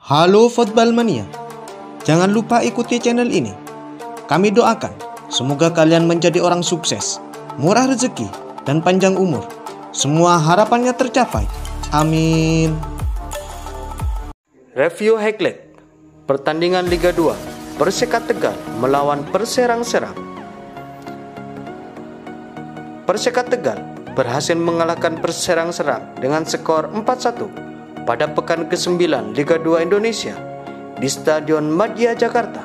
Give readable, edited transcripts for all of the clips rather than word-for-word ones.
Halo Football Mania, jangan lupa ikuti channel ini. Kami doakan semoga kalian menjadi orang sukses, murah rezeki, dan panjang umur. Semua harapannya tercapai. Amin. Review highlight pertandingan Liga 2 Persekat Tegal melawan Perserang-Serang. Persekat Tegal berhasil mengalahkan Perserang-Serang dengan skor 4-1 pada pekan ke-9 Liga 2 Indonesia di Stadion Madia Jakarta.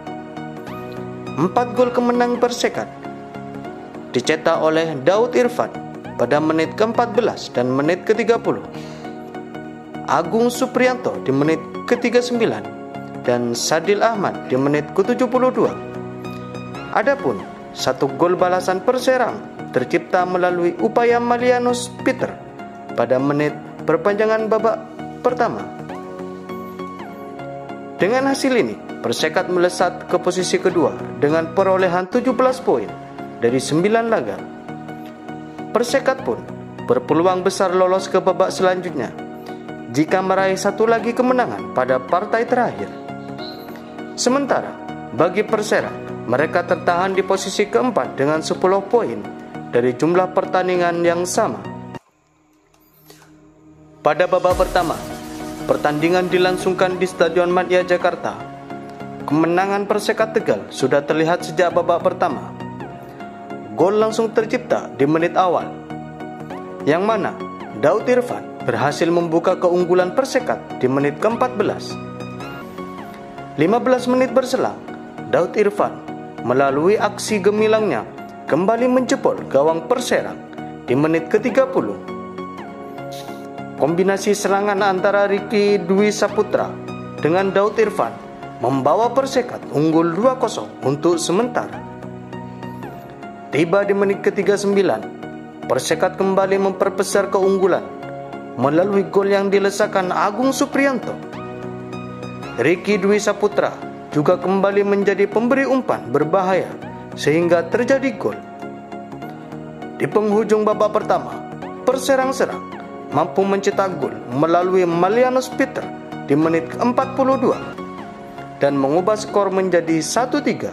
4 gol kemenang Persekat dicetak oleh Daud Irfan pada menit ke-14 dan menit ke-30, Agung Supriyanto di menit ke-39, dan Sadil Ahmad di menit ke-72. Adapun satu gol balasan Perserang tercipta melalui upaya Malianus Peter pada menit perpanjangan babak pertama. Dengan hasil ini, Persekat melesat ke posisi kedua dengan perolehan 17 poin dari 9 laga. Persekat pun berpeluang besar lolos ke babak selanjutnya jika meraih satu lagi kemenangan pada partai terakhir. Sementara bagi Perserang, mereka tertahan di posisi keempat dengan 10 poin dari jumlah pertandingan yang sama. Pada babak pertama, pertandingan dilangsungkan di Stadion Madia Jakarta. Kemenangan Persekat Tegal sudah terlihat sejak babak pertama. Gol langsung tercipta di menit awal, yang mana Daud Irfan berhasil membuka keunggulan Persekat di menit ke-14. 15 menit berselang, Daud Irfan melalui aksi gemilangnya kembali menjebol gawang Perserang di menit ke-30. Kombinasi serangan antara Ricky Dwi Saputra dengan Daud Irfan membawa Persekat unggul 2-0 untuk sementara. Tiba di menit ke-39, Persekat kembali memperbesar keunggulan melalui gol yang dilesakan Agung Supriyanto. Ricky Dwi Saputra juga kembali menjadi pemberi umpan berbahaya sehingga terjadi gol. Di penghujung babak pertama, Perserang-Serang mampu mencetak gol melalui Malianus Peter di menit ke-42 dan mengubah skor menjadi 1-3.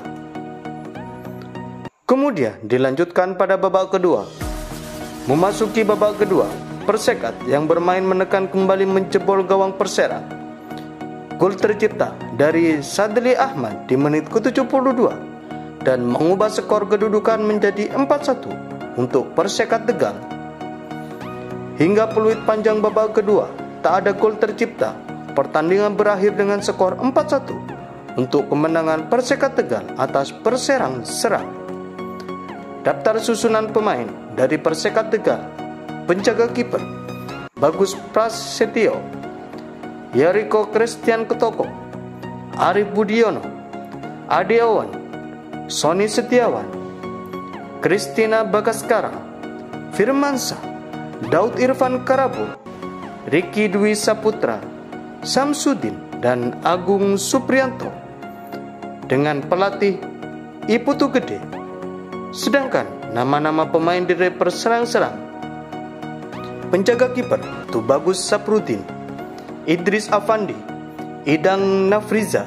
Kemudian dilanjutkan pada babak kedua. Memasuki babak kedua, Persekat yang bermain menekan kembali menjebol gawang Perserang. Gol tercipta dari Sadli Ahmad di menit ke-72 dan mengubah skor kedudukan menjadi 4-1 untuk Persekat Tegal. Hingga peluit panjang babak kedua, tak ada gol tercipta. Pertandingan berakhir dengan skor 4-1 untuk kemenangan Persekat Tegal atas Perserang-Serang. Daftar susunan pemain dari Persekat Tegal: penjaga kiper Bagus Prasetyo, Yeriko Christian Ketoko, Arif Budiono, Ade Owen, Sony Setiawan, Kristina Bagaskara, Firmansyah, Daud Irfan Karabu, Ricky Dwi Saputra, Samsudin, dan Agung Supriyanto dengan pelatih Iputu Gede. Sedangkan nama-nama pemain dari Perserang-Serang: penjaga kiper Tubagus Saprudin, Idris Afandi, Idang Nafriza,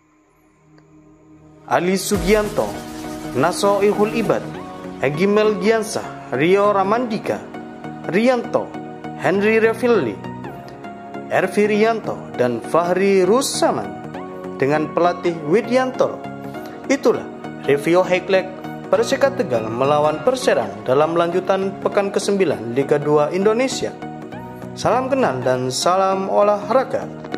Ali Sugianto, Naso Ihul Ibad, Egimel Giansah, Rio Ramandika, Rianto, Henry Refilli, Ervi Rianto, dan Fahri Rusaman dengan pelatih Widianto. Itulah review highlight Persekat Tegal melawan Perserang dalam lanjutan pekan ke-9 Liga 2 Indonesia. Salam kenal dan salam olahraga.